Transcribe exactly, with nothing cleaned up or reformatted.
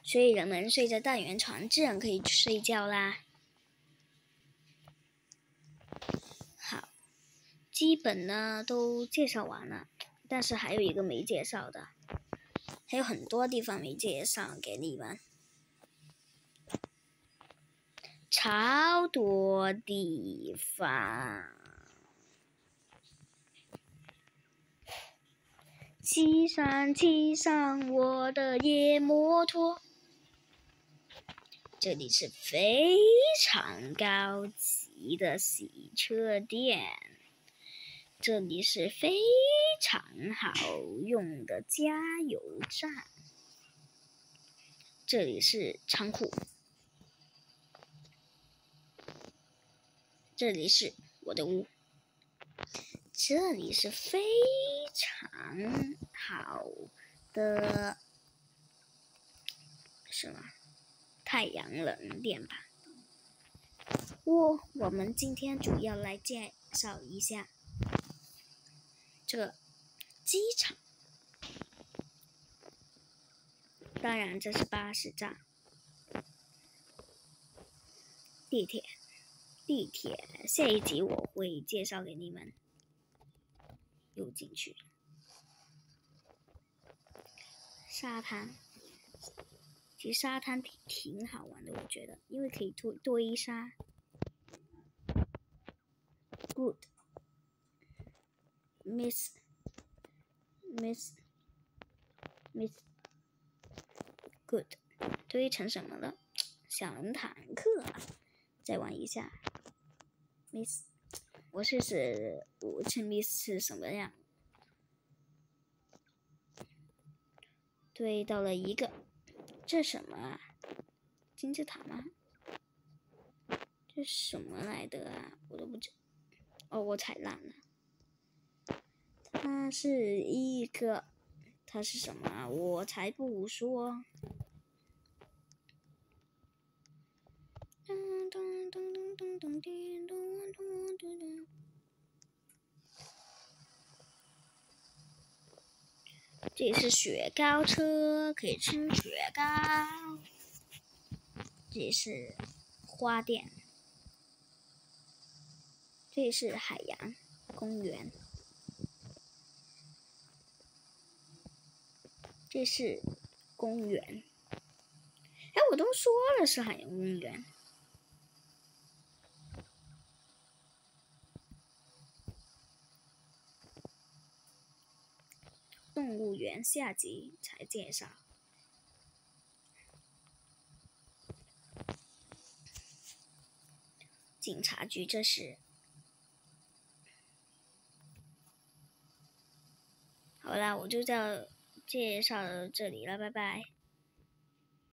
所以人们睡着大圆床，自然可以睡觉啦。好，基本呢都介绍完了，但是还有一个没介绍的，还有很多地方没介绍给你们，超多地方。骑上骑上我的野摩托，这里是非常高级的洗车店，这里是非常好用的加油站，这里是仓库，这里是我的屋，这里是非常好的什么太阳能电板。我我们今天主要来介绍一下这个机场，当然这是巴士站，地铁，地铁下一集我会介绍给你们。又进去，沙滩，其实沙滩挺挺好玩的，我觉得，因为可以堆堆沙。Good, Miss, Miss, Miss, Good， 堆成什么了？小人坦克。再玩一下 ，Miss， 我试试五次 Miss 是什么样？堆到了一个，这什么啊？金字塔吗？这什么来的啊？我都不知。哦，我踩烂了。它是一个，它是什么啊？我才不说。这里是雪糕车，可以吃雪糕。这里是花店，这里是海洋公园，这是公园。哎，我都说了是海洋公园。动物园下集才介绍。警察局这是。好啦，我就到介绍到这里了，拜拜。